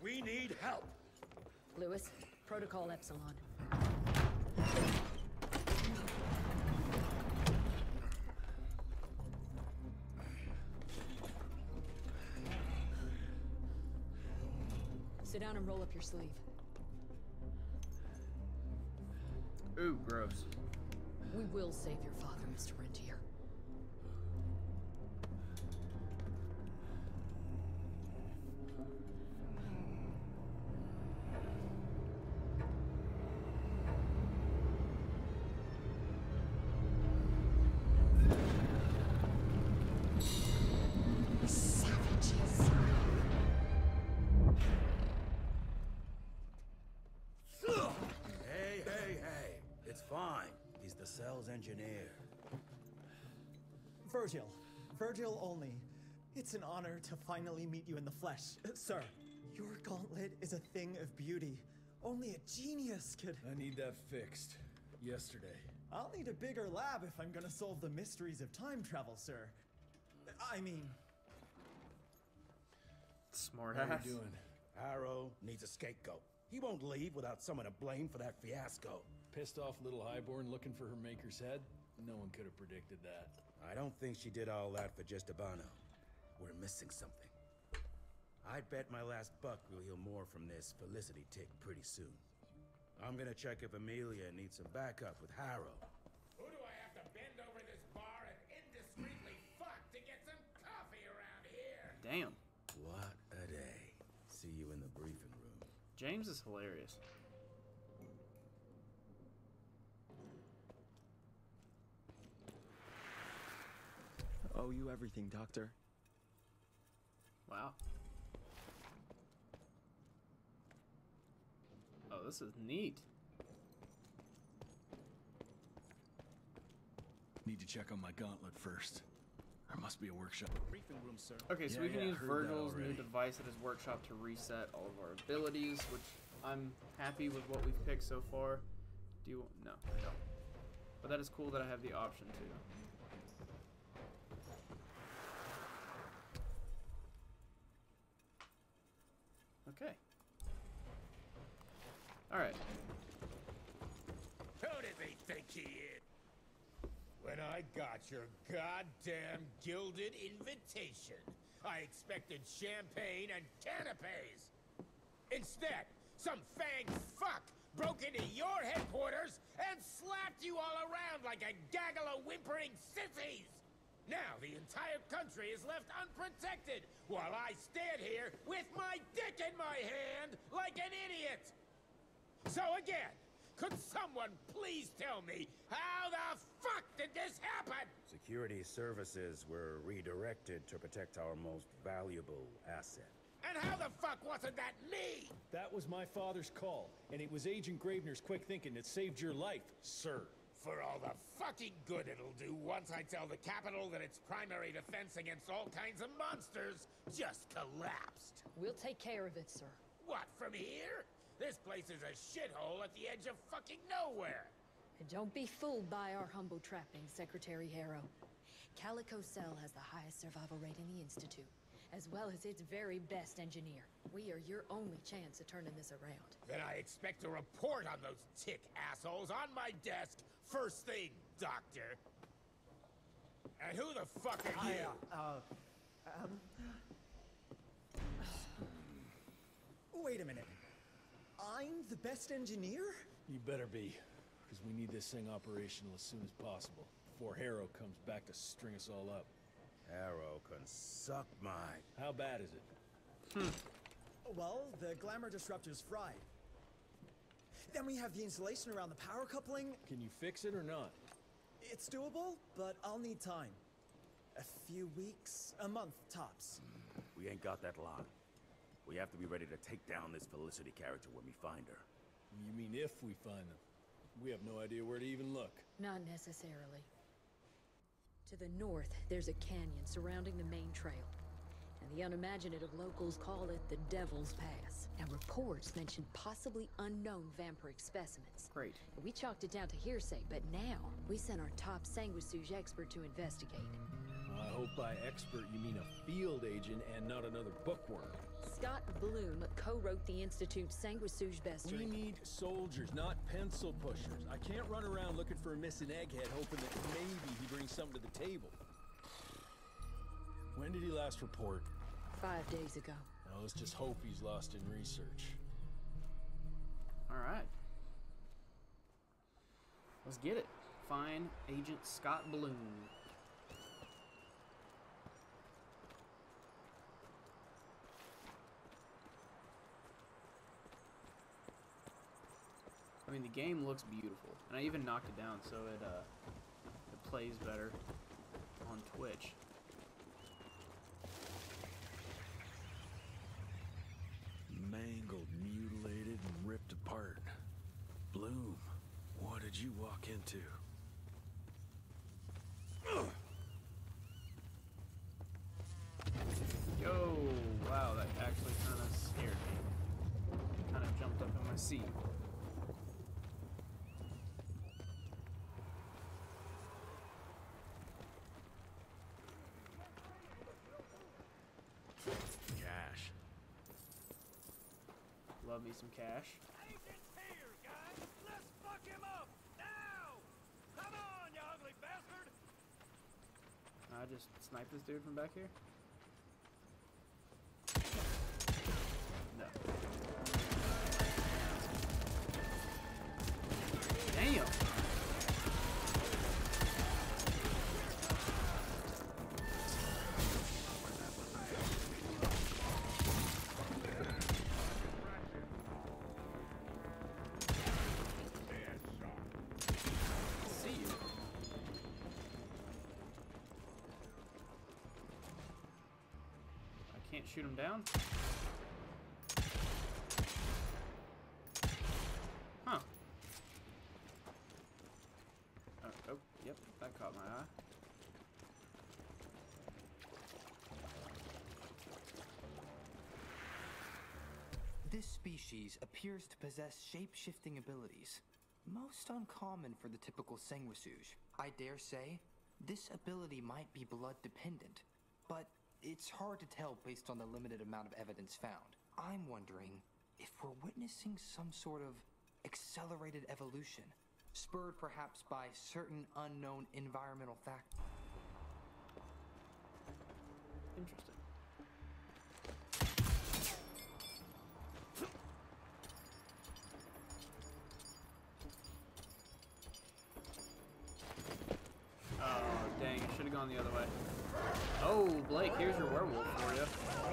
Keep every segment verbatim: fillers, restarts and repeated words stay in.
We need help. Lewis, Protocol Epsilon. Sit down and roll up your sleeve. Ooh, gross. We will save your father, Mister Rentier. Savages. Hey, hey, hey. It's fine. He's the cell's engineer. Virgil. Virgil only. It's an honor to finally meet you in the flesh. Uh, sir, your gauntlet is a thing of beauty. Only a genius could... I need that fixed. Yesterday. I'll need a bigger lab if I'm gonna solve the mysteries of time travel, sir. I mean... Smart How ass. you doing? Harrow needs a scapegoat. He won't leave without someone to blame for that fiasco. Pissed off little highborn looking for her maker's head? No one could have predicted that. I don't think she did all that for just Abano. We're missing something. I bet my last buck we'll hear more from this Felicity tick pretty soon. I'm gonna check if Amelia needs some backup with Harrow. Who do I have to bend over this bar and indiscreetly fuck to get some coffee around here? Damn. What a day. See you in the briefing room. James is hilarious. Owe you everything, Doctor. Wow. Oh, this is neat. Need to check on my gauntlet first. There must be a workshop. Briefing room, sir. Okay, so Yeah, we can yeah, use heard that Virgil's new already. device at his workshop to reset all of our abilities, which I'm happy with what we've picked so far. Do you... No, I don't. But that is cool that I have the option to. Okay. Alright. Who does he think he is? When I got your goddamn gilded invitation, I expected champagne and canapes. Instead, some fang fuck broke into your headquarters and slapped you all around like a gaggle of whimpering sissies. Now the entire country is left unprotected while I stand here with my dick in my hand like an idiot. So again, could someone please tell me how the fuck did this happen? Security services were redirected to protect our most valuable asset. And how the fuck wasn't that me? That was my father's call, and it was Agent Gravener's quick thinking that saved your life, sir. For all the fucking good it'll do once I tell the Capitol that its primary defense against all kinds of monsters just collapsed. We'll take care of it, sir. What, from here? This place is a shithole at the edge of fucking nowhere. And don't be fooled by our humble trappings, Secretary Harrow. Calico Cell has the highest survival rate in the Institute, as well as its very best engineer. We are your only chance of turning this around. Then I expect a report on those tick assholes on my desk first thing, Doctor. And who the fuck are I, you? uh, uh, um... Wait a minute. I'm the best engineer? You better be, because we need this thing operational as soon as possible, before Harrow comes back to string us all up. Harrow can suck my... How bad is it? Hmm. Well, the glamour disruptor's fried. Then we have the insulation around the power coupling. Can you fix it or not? It's doable, but I'll need time. A few weeks, a month tops. We ain't got that long. We have to be ready to take down this Felicity character when we find her. You mean if we find them? We have no idea where to even look. Not necessarily. To the north, there's a canyon surrounding the main trail. And the unimaginative locals call it the Devil's Pass. And reports mention possibly unknown vampiric specimens. Great. We chalked it down to hearsay, but now we sent our top sanguisuge expert to investigate. I hope by expert you mean a field agent and not another bookworm. Scott Bloom co-wrote the Institute's sanguisuge bestiary. We need soldiers, not pencil pushers. I can't run around looking for a missing egghead hoping that maybe he brings something to the table. When did he last report? Five days ago. Now let's just hope he's lost in research. Alright. Let's get it. Find Agent Scott Bloom. I mean, the game looks beautiful, and I even knocked it down so it uh, it plays better on Twitch. Mangled, mutilated, and ripped apart. Bloom, what did you walk into? Yo, wow, that actually kind of scared me. Kind of jumped up in my seat. Cash. Love me some cash. Agent's here, guys! Let's fuck him up! Now! Come on, you ugly bastard! I just sniped this dude from back here. No. Damn! See you. I can't shoot him down. Huh. Oh, oh, yep, that caught my eye. This species appears to possess shape-shifting abilities, most uncommon for the typical sanguisuge. I dare say, this ability might be blood-dependent, but it's hard to tell based on the limited amount of evidence found. I'm wondering if we're witnessing some sort of accelerated evolution, spurred perhaps by certain unknown environmental factors. Interesting. Oh, dang, I should have gone the other way. Oh, Blake, here's your werewolf for you.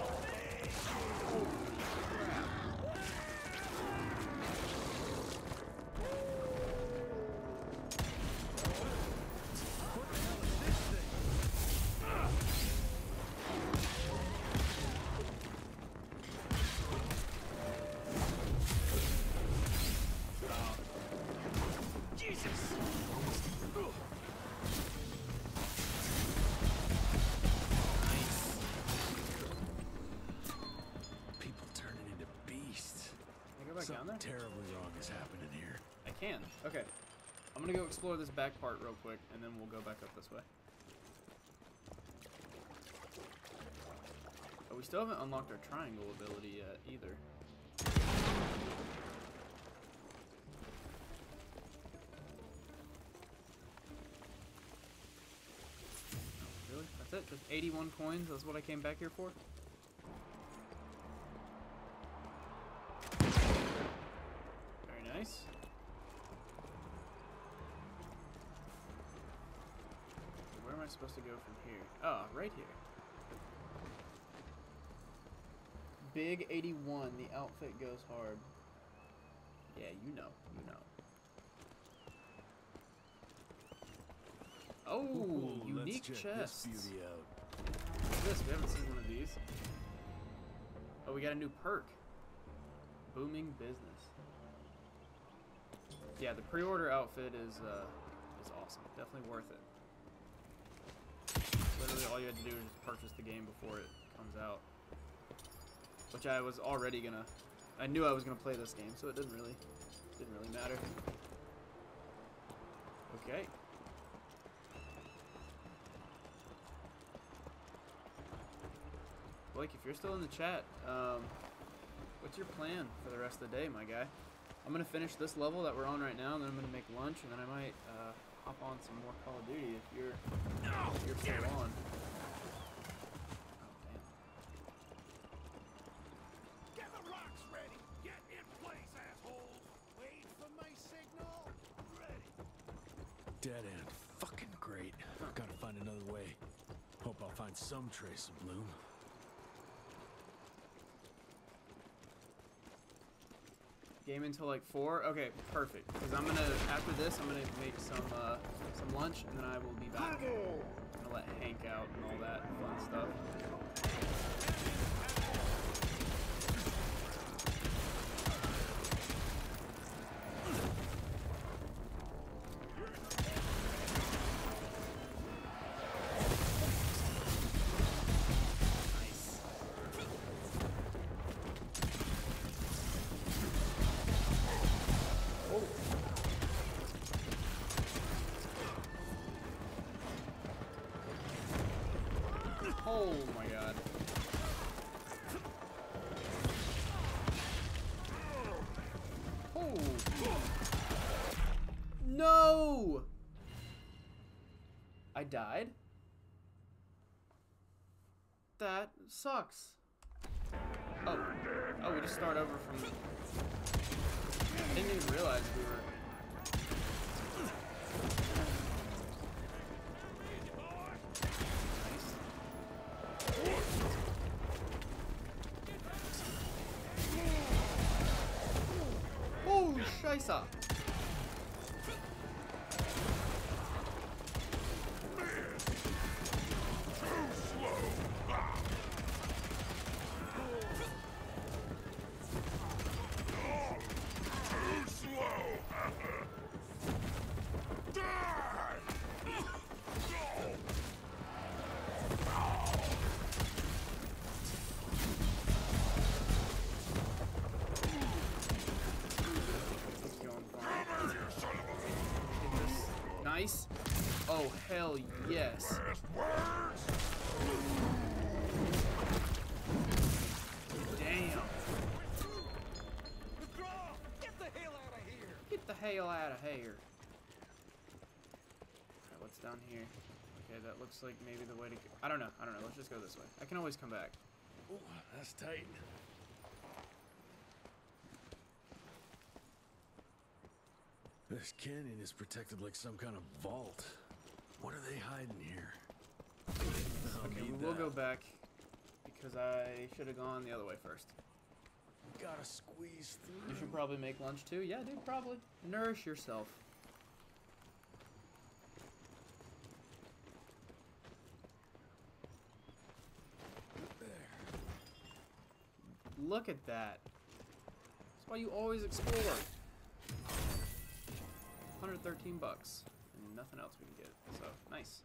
Down there? Terribly wrong is happening here. I can. Okay. I'm gonna go explore this back part real quick, and then we'll go back up this way. Oh, we still haven't unlocked our triangle ability yet, either. Oh, really? That's it? Just eighty-one coins? That's what I came back here for? Nice. Where am I supposed to go from here? Oh, right here. Big eighty-one, the outfit goes hard. Yeah, you know, you know. Oh, Ooh, unique let's check chests. this beauty out. What's this? We haven't seen one of these. Oh, we got a new perk. Booming business. Yeah, the pre-order outfit is uh, is awesome. Definitely worth it. Literally, all you had to do is just purchase the game before it comes out, which I was already gonna. I knew I was gonna play this game, so it didn't really didn't really matter. Okay. Blake, if you're still in the chat, um, what's your plan for the rest of the day, my guy? I'm gonna finish this level that we're on right now, and then I'm gonna make lunch, and then I might uh, hop on some more Call of Duty if you're if you're still on. Oh damn! Get the rocks ready. Get in place, assholes. Wait for my signal. Ready. Dead end. Fucking great. Gotta find another way. Hope I'll find some trace of Bloom. Game until like four. Okay, perfect. Because I'm gonna after this, I'm gonna make some uh, some lunch, and then I will be back. I'm gonna let Hank out and all that fun stuff. Oh my god. Oh. No! I died? That sucks. Oh. Oh, we just start over from... I didn't even realize we were... Oh, Scheiße! Nice. Oh, hell yes. Damn. Get the hell out of here. Get the hell out of here. Alright, what's down here? Okay, that looks like maybe the way to go. I don't know. I don't know. Let's just go this way. I can always come back. Ooh, that's tight. This canyon is protected like some kind of vault. What are they hiding here? I'll Okay, need we will that. go back because I should have gone the other way first. Gotta squeeze through. You should probably make lunch too. Yeah, dude, probably. Nourish yourself. There. Look at that. That's why you always explore. one hundred thirteen bucks. And nothing else we can get. So, nice.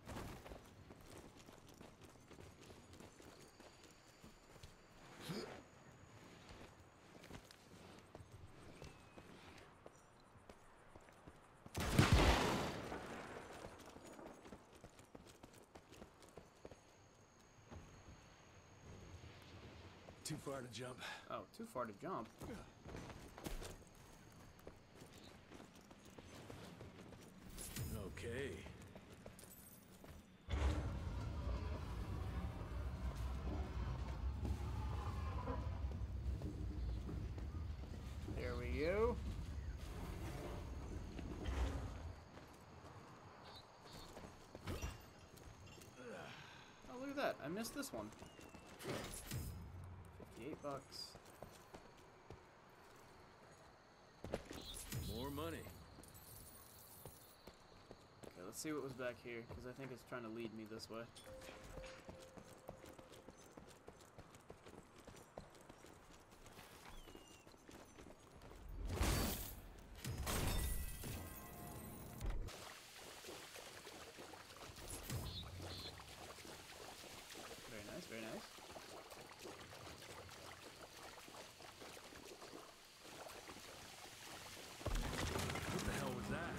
Too far to jump. Oh, too far to jump. Okay. There we go. Oh, look at that. I missed this one. fifty-eight bucks. More money. Okay, let's see what was back here, because I think it's trying to lead me this way. Very nice, very nice. What the hell was that?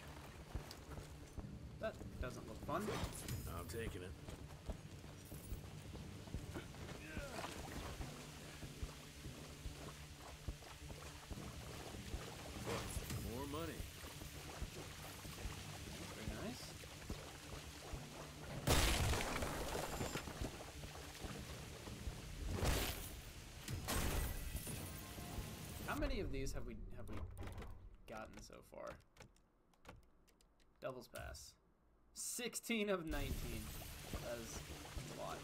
That doesn't look fun. I'm taking it. many of these have we have we gotten so far? Devil's Pass. sixteen of nineteen. That is a lot.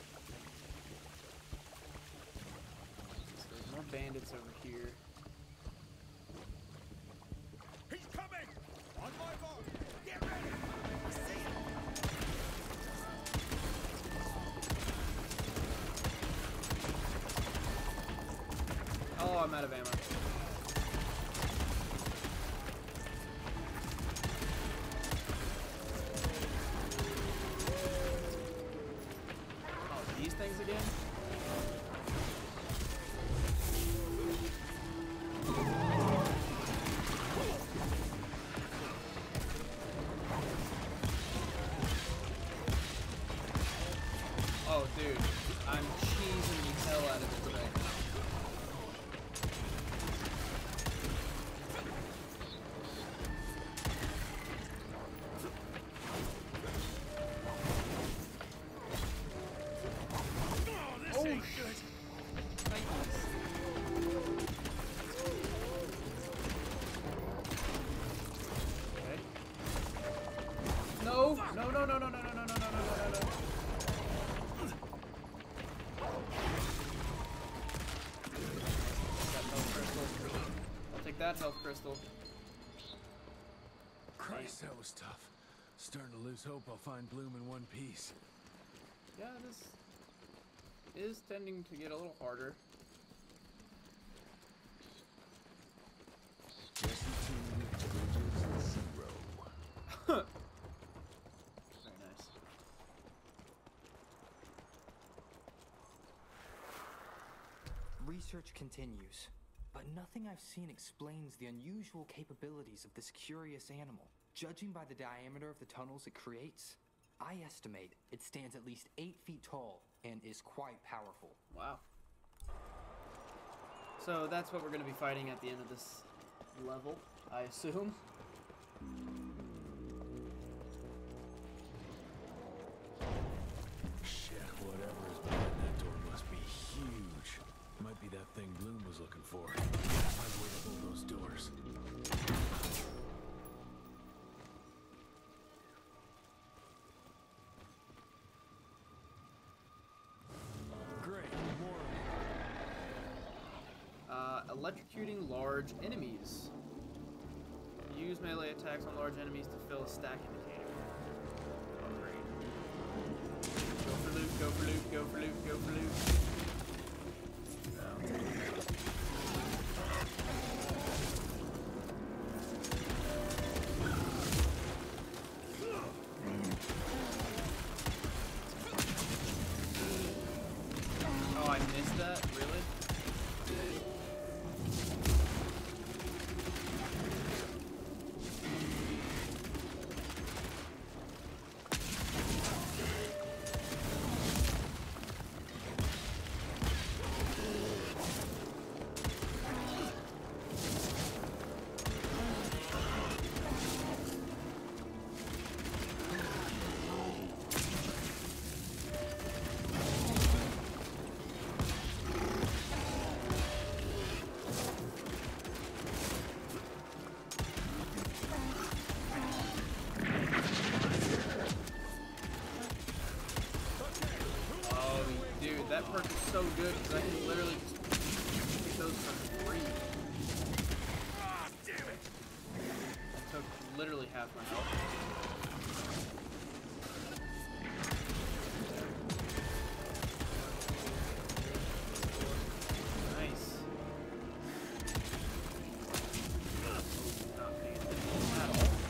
So there's more bandits over here. He's coming! On my mark! Get ready! See him! Oh, I'm out of ammo. Oh, these things again? Oh, dude, I'm cheesing the hell out of it right now. Oh, this ain't good. Titans. Okay. No, no, no, no, no, no, no, no, no, no, no, no, no. I'll take that health crystal. Christ, that was tough. Starting to lose hope I'll find Bloom in one piece. Yeah, this is tending to get a little harder. Jesse two, Bridges, zero. Very nice. Research continues, but nothing I've seen explains the unusual capabilities of this curious animal. Judging by the diameter of the tunnels it creates, I estimate it stands at least eight feet tall and is quite powerful. Wow. So that's what we're going to be fighting at the end of this level, I assume. Shit, whatever is behind that door must be huge. Might be that thing Bloom was looking for. Find a way to hold those doors. Great, more of them. Uh, electrocuting large enemies. Use melee attacks on large enemies to fill a stack indicator. Oh, great. Go for loot, go for loot, go for loot, go for loot. Oh, I missed that? Really? That perk is so good because I can literally just take those for free. Ah, damn it! I took literally half my health. Nice. Not paying attention at all.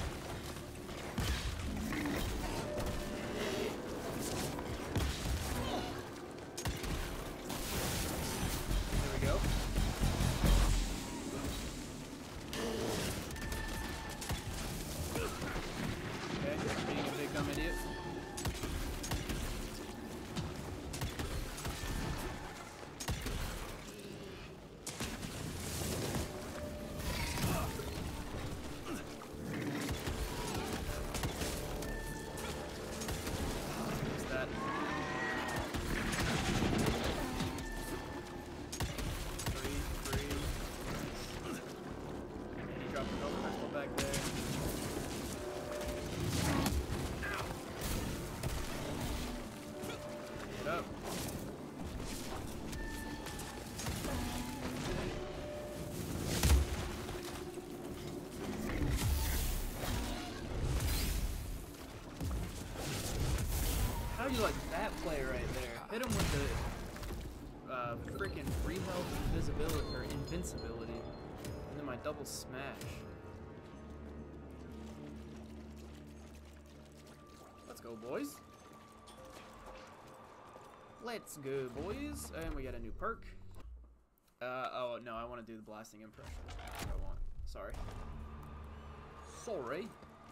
that play right there. Hit him with the uh, freaking free health invisibility or invincibility, and then my double smash. Let's go, boys. Let's go, boys. And we got a new perk. Uh, oh, no, I want to do the blasting impression. That's what I want. Sorry. Sorry.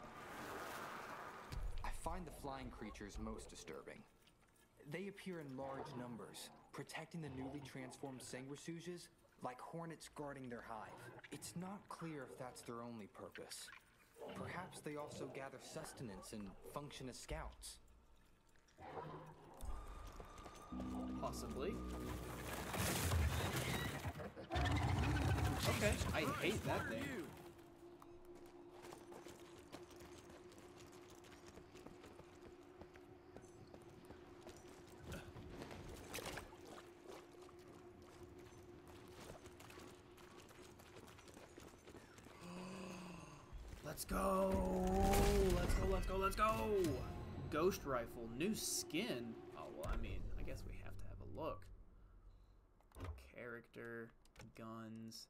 I find the flying creatures most disturbing. They appear in large numbers, protecting the newly transformed sanguisuges like hornets guarding their hive. It's not clear if that's their only purpose. Perhaps they also gather sustenance and function as scouts. Possibly. Okay, I hate that thing. Let's go! Let's go, let's go, let's go! Ghost rifle, new skin. Oh, well, I mean, I guess we have to have a look. Character, guns.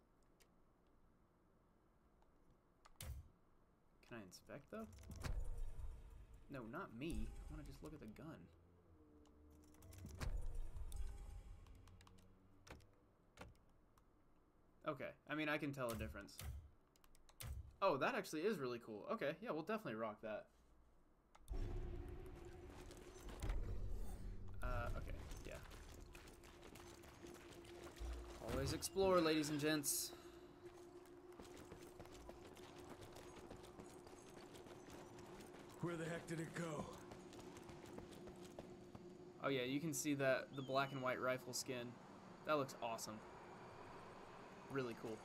Can I inspect, though? No, not me. I want to just look at the gun. Okay, I mean, I can tell a difference. Oh, that actually is really cool. Okay, yeah, we'll definitely rock that. Uh, okay, yeah. Always explore, ladies and gents. Where the heck did it go? Oh yeah, you can see that the black and white rifle skin. That looks awesome. Really cool.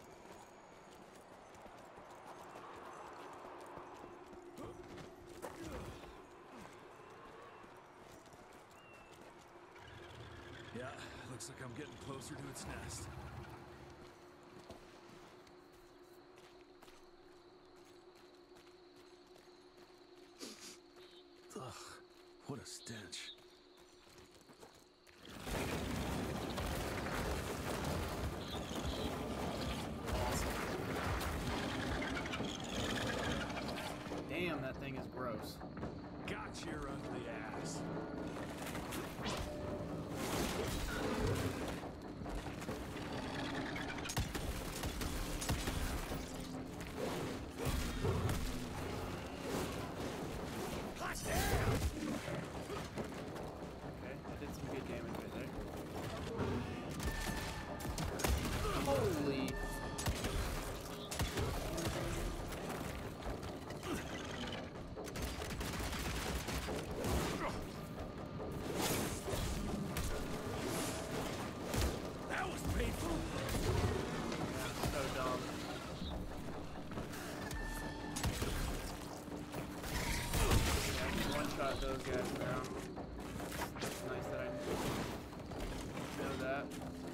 Yeah, looks like I'm getting closer to its nest. Ugh, what a stench. Damn, that thing is gross. Got your ugly ass. Okay, I did some good damage right there. Holy. That was painful. So dumb. Yeah, I can one-shot those guys now. It's nice that I know that.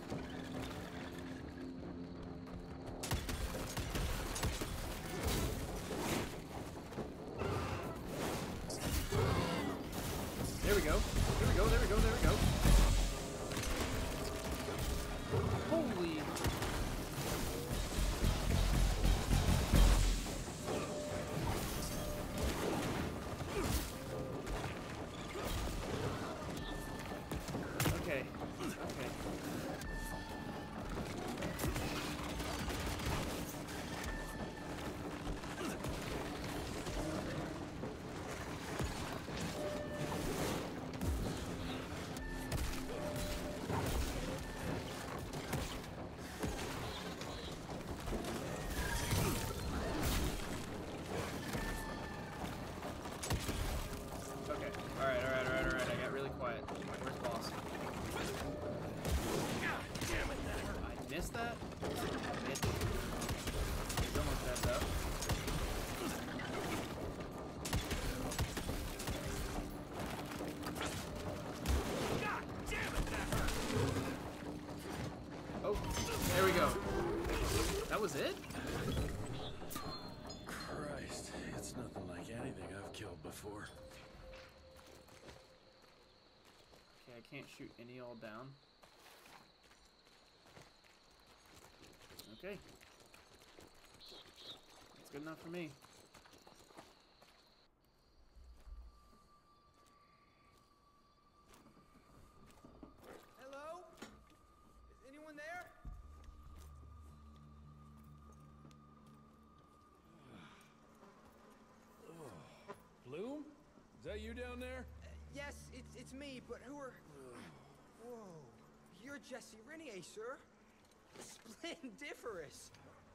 There we go. There we go, there we go, there we go. Holy. Okay. Okay. Okay. Alright, alright, alright, alright. I got really quiet. Where's the boss? Damn it, that hurt. I missed that? Missed it. He's almost dead though. God damn it, that hurt. Oh, there we go. That was it? Christ, it's nothing like anything I've killed before. I can't shoot any all down. Okay. That's good enough for me. Hello? Is anyone there? Bloom? Is that you down there? Uh, yes, it's it's me, but who are... Whoa. You're Jesse Renier, sir. Splendiferous.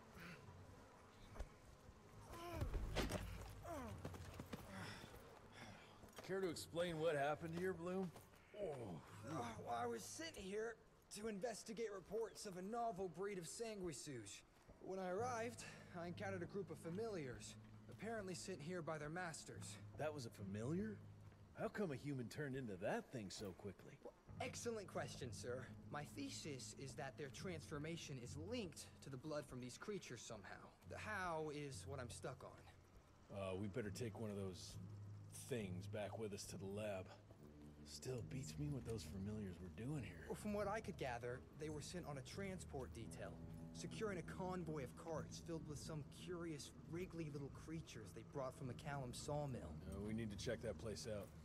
Care to explain what happened here, Bloom? Uh, well, I was sent here to investigate reports of a novel breed of sanguisuge. When I arrived, I encountered a group of familiars, apparently sent here by their masters. That was a familiar? How come a human turned into that thing so quickly? Well, excellent question, sir. My thesis is that their transformation is linked to the blood from these creatures somehow. The how is what I'm stuck on. Uh, we better take one of those things back with us to the lab. Still beats me what those familiars were doing here. Well, from what I could gather, they were sent on a transport detail, securing a convoy of carts filled with some curious, wriggly little creatures they brought from the Callum sawmill. Uh, we need to check that place out.